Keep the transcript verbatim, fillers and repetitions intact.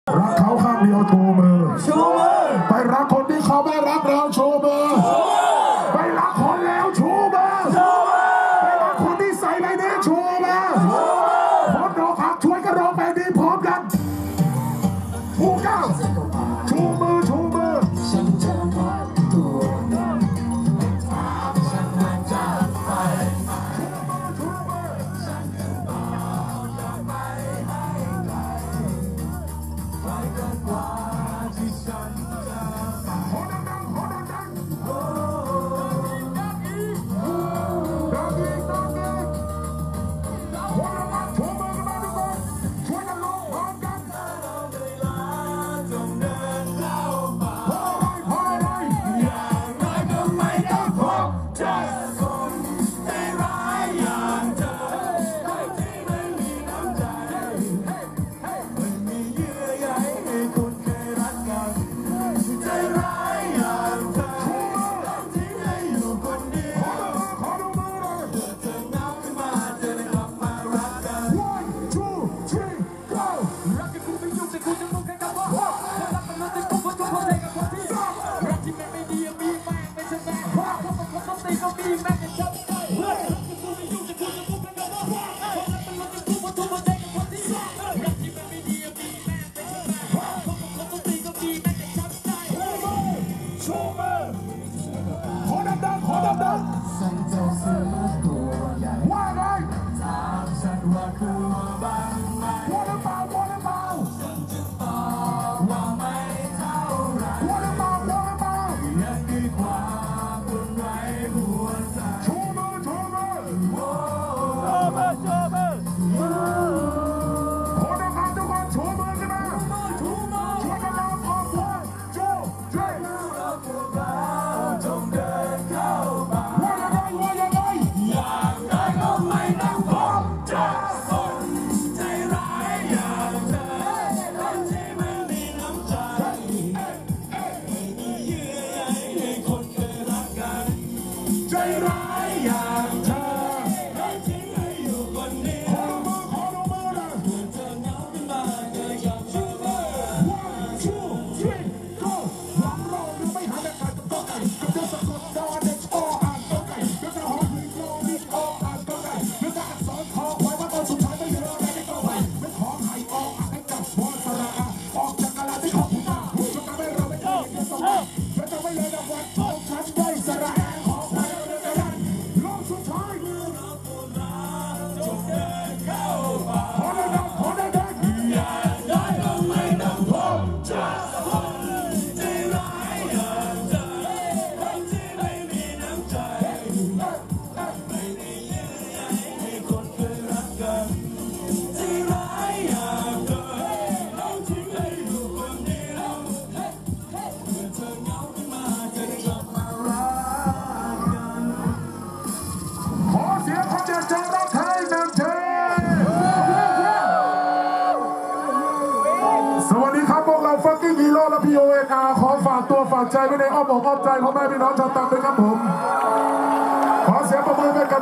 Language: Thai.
รักเขาข้างเดียวชูมือชูมือไปรักคนที่เขาไม่รักเราชูมือไปรักคนแล้วชูมือไปรักคนที่ใส่ในนี้ชูมือพร้อมร้องพักช่วยกันร้องเพลงนี้พร้อมกันชูก้าวชูมือชูมือฉันจะมอบตัวถามฉันว่าจะไปชูมือฉันจะบอกจะไปให้ไกลไกลเกินกว่าที่ฉันจะไปขอดังๆขอดังๆโอ้ดังอีกดังอีกดังอีกคนละมาชูมือกันมาทุกคนช่วยกันร้องพร้อมกันจงเดินเข้าป่าพอไรพอไรอย่างไรก็ไม่ได้พบเจอคนใจร้ายอย่างเธอที่ไม่มีน้ำใจไม่มีเยื่อใยให้คนเคยรักกันใจร้ายอย่างเธอทิ้งให้อยู่คนเดียวขอดูมือเลยเธอเธอเหงาขึ้นมาจะได้กลับมารักกัน one two three go รักกันกูไม่ยุ่งแต่กูจะมุ่งแค่กับว่ารักมันแล้วแต่กูก็ต้องเข้าใจกับคนที่รักที่มันไม่ดีมีแม่งไม่ใช่แม่งเพราะคนคนต้องตีก็มีแม่งจะชัดใจรักกันกูไม่ยุ่งแต่กูจะมุ่งแค่กับว่ารักมันแล้วแต่กูก็ต้องเข้าใจกับคนที่รักที่มันไม่ดีมีแม่งไม่ใช่แม่งเพราะคนคนต้องตีก็มีแม่งจะชัดใจชูมือขอดังๆขอดังๆฉันจะซื้อตัวใหญ่ว่าไงถามฉันว่ากลัวบ้างไหมว่าหรือเปล่าว่าหรือเปล่าฉันจะตอบว่าไม่เท่าไรว่าหรือเปล่าว่าหรือเปล่ายังมีความอุ่นไหวหัวใจชูมือชูมือชูมือชูมือขอดังๆทุกคนชูมือกันมาชูมือช่วยกันร้องพร้อมกันชูช่วยเราพวกเราจงเดินเข้าป่าว่ายังไงว่ายังไงอย่างไรก็ไม่ต้องพบเจอคนใจร้ายอย่างเธอคนที่ไม่มีน้ำใจไม่มีเยื่อใยให้คนเคยรักกันใจร้ายอย่างเธอทิ้งให้อยู่คนเดียวขอดูมือขอดูมือนะเมื่อเธอเหงาขึ้นมาเธออยากชูมือ one two three go หวังเราหรือไม่หาแต่การกับตัวไก่กับเธอสะกดดอเด็กออ่านตัวไก่แล้วจะหอมถึงโลนิดออ่านตัวไก่แล้วจะอักษรคอไว้ว่าตอนสุดท้ายไม่เหลืออะไรในตัวไก่ไม่ขอไข่ออกอ่านให้จับวอสระอาออกจากกาลาที่ขอบคุณมากจนทำให้เราไม่ได้เงินสมัครและจะไม่เลยรางวัลของฉันได้สระแอขอไว้เราเดินกันโลกสุดท้ายจงเดินเข้าป่าขอดังๆขอดังๆอย่างไรก็ไม่ต้องพบเจอคนใจร้ายอย่างเธอคนที่ไม่มีน้ำใจไม่มีเยื่อใยให้คนเคยรักกันใจร้ายอย่างเธอเราทิ้งให้อยู่คนเดียวเมื่อเธอเหงาขึ้นมาจะได้กลับมารักกันขอเสียงคนเจ็บใจรักไทยหนึ่งทีสวัสดีครับพวกเราฟักกิ้งฮีโร่และพีโอเอ็นอาร์ขอฝากตัวฝากใจไว้ในอ้อมอกอ้อมใจพ่อแม่พี่น้องชาวตรังด้วยครับผมขอเสียงปรบมือให้กับ